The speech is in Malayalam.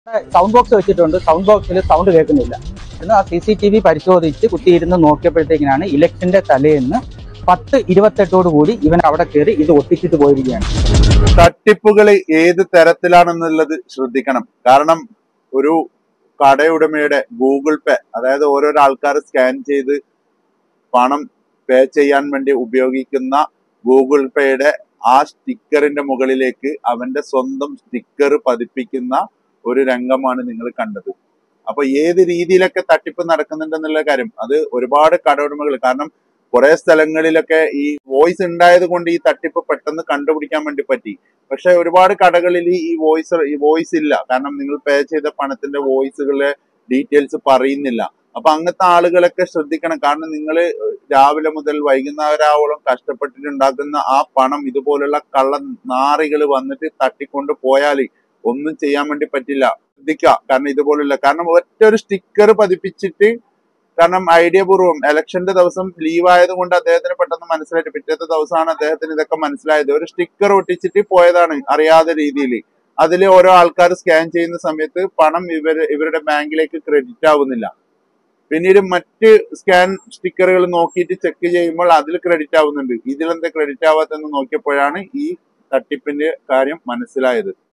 സൗണ്ട് ബോക്സ് വെച്ചിട്ടുണ്ട്. സൗണ്ട് ബോക്സിൽ സൗണ്ട് കേൾക്കുന്നില്ല എന്ന് ആ CCTV പരിശോധിച്ച് കുത്തിയിരുന്ന് നോക്കിയപ്പോഴത്തേക്കിനാണ് ഇലക്ഷന്റെ തലേന്ന് 10:28 ഇവൻ അവിടെ കയറി ഇത് ഒട്ടിച്ചിട്ട് പോയിരിക്കുകയാണ്. തട്ടിപ്പുകൾ ഏത് തരത്തിലാണെന്നുള്ളത് ശ്രദ്ധിക്കണം. കാരണം ഒരു കടയുടമയുടെ ഗൂഗിൾ പേ, അതായത് ഓരോരോ ആൾക്കാർ സ്കാൻ ചെയ്ത് പണം പേ ചെയ്യാൻ വേണ്ടി ഉപയോഗിക്കുന്ന ഗൂഗിൾ പേയുടെ ആ സ്റ്റിക്കറിന്റെ മുകളിലേക്ക് അവന്റെ സ്വന്തം സ്റ്റിക്കർ പതിപ്പിക്കുന്ന ഒരു രംഗമാണ് നിങ്ങൾ കണ്ടത്. അപ്പൊ ഏത് രീതിയിലൊക്കെ തട്ടിപ്പ് നടക്കുന്നുണ്ടെന്നുള്ള കാര്യം അത് ഒരുപാട് കടയുടമകൾ, കാരണം കുറെ സ്ഥലങ്ങളിലൊക്കെ ഈ വോയിസ് ഉണ്ടായത് കൊണ്ട് ഈ തട്ടിപ്പ് പെട്ടെന്ന് കണ്ടുപിടിക്കാൻ വേണ്ടി പറ്റി. പക്ഷെ ഒരുപാട് കടകളിൽ ഈ വോയിസ് ഇല്ല, കാരണം നിങ്ങൾ പേ ചെയ്ത പണത്തിന്റെ വോയിസുകളെ ഡീറ്റെയിൽസ് പറയുന്നില്ല. അപ്പൊ അങ്ങനത്തെ ആളുകളൊക്കെ ശ്രദ്ധിക്കണം. കാരണം നിങ്ങൾ രാവിലെ മുതൽ വൈകുന്നേരമാവോളം കഷ്ടപ്പെട്ടിട്ടുണ്ടാക്കുന്ന ആ പണം ഇതുപോലുള്ള കള്ള നാറികൾ വന്നിട്ട് തട്ടിക്കൊണ്ട് പോയാൽ ഒന്നും ചെയ്യാൻ വേണ്ടി പറ്റില്ല. ശ്രദ്ധിക്കുക. കാരണം ഇതുപോലുള്ള, കാരണം ഒറ്റ ഒരു സ്റ്റിക്കർ പതിപ്പിച്ചിട്ട്, കാരണം ഐഡിയപൂർവ്വം ഇലക്ഷന്റെ ദിവസം ലീവ് ആയത് കൊണ്ട് അദ്ദേഹത്തിന് പെട്ടെന്ന് മനസ്സിലായിട്ട് പിറ്റത്തെ ദിവസമാണ് അദ്ദേഹത്തിന് ഇതൊക്കെ മനസ്സിലായത്. ഒരു സ്റ്റിക്കർ ഒട്ടിച്ചിട്ട് പോയതാണ് അറിയാതെ രീതിയിൽ. അതിൽ ഓരോ ആൾക്കാർ സ്കാൻ ചെയ്യുന്ന സമയത്ത് പണം ഇവരുടെ ബാങ്കിലേക്ക് ക്രെഡിറ്റ് ആവുന്നില്ല. പിന്നീട് മറ്റ് സ്കാൻ സ്റ്റിക്കറുകൾ നോക്കിയിട്ട് ചെക്ക് ചെയ്യുമ്പോൾ അതിൽ ക്രെഡിറ്റ് ആവുന്നുണ്ട്. ഇതിലെന്താ ക്രെഡിറ്റ് ആവാത്തെന്ന് നോക്കിയപ്പോഴാണ് ഈ തട്ടിപ്പിന്റെ കാര്യം മനസ്സിലായത്.